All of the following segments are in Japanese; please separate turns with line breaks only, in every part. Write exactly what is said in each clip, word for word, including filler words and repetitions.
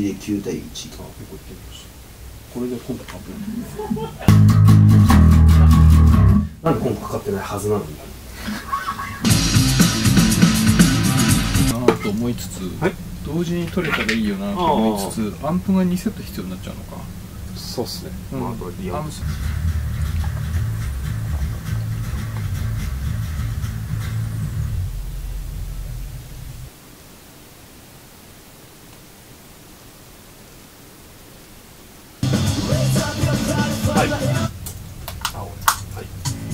比できゅうたいいち。
あ、結構いってみました。これでコンパかかってない。なんでコンパかかってないはずなのに。
なと思いつつ、はい、同時に取れたらいいよなと思いつつ、アンプがにセット必要になっちゃうのか。
そうっすね。
うん、
まあ、あとリアムス。はい。青。はい。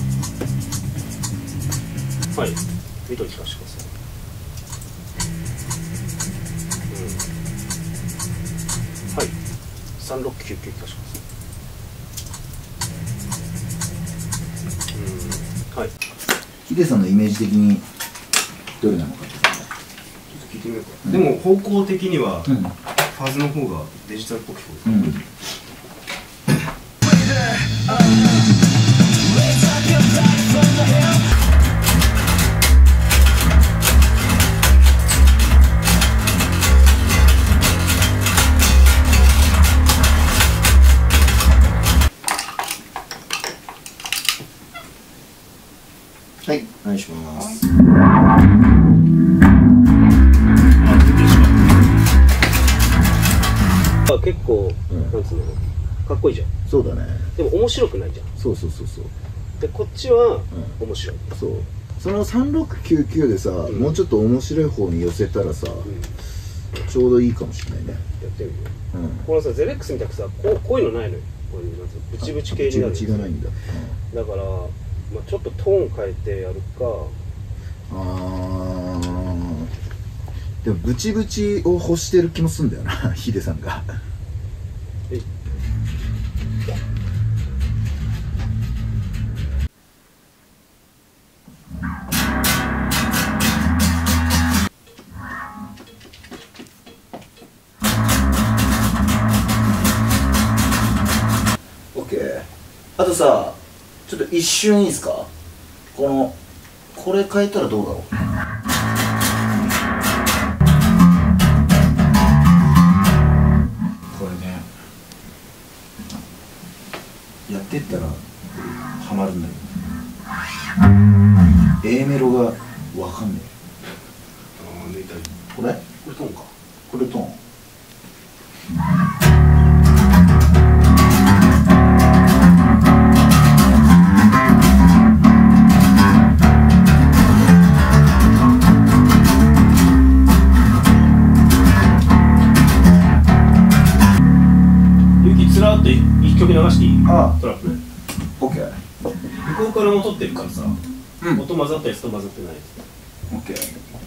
はい。緑聞かせてください。うん。はい。三六九九聞かせてください。うん。はい。
ヒデさんのイメージ的にどれなのかちょっと
聞いてみようか。うん、でも方向的には、うん、ファズの方がデジタルっぽく聞こえる。うん。
はい、お願いします。
あ、結構、うん、なんつうの、かっこいいじゃん。
そうだね。
でも面白くないじゃん。そう
そうそうそう。
で、こっちは、うん、面白い。
そう。そのさんろくきゅうきゅうでさ、うん、もうちょっと面白い方に寄せたらさ、うん、ちょうどいいかもしれないね。
やってみる。うん。このさ、ゼレックスみたくさ、こう、こういうのないのよ。こういう、なんつうの、ブチブチ系になる。
ブチブチがないんだ。
うん、だから、まあ、ちょっとトーン変えてやるか。
あー、でもブチブチを欲してる気もすんだよな、ヒデさんが。えオッケー。あとさ、ちょっと一瞬いいですか。このこれ変えたらどうだろう。これね、やってったらハマるんだけど A メロがわかんない。
ああ、抜いたり。
これ
これトーンか。
これトーン。
つらっと一曲流していい？ああ、トラップ。
オッケー。
向こうからも撮ってるからさ、うん、音混ざったやつと混ざってないやつ。
オッケー。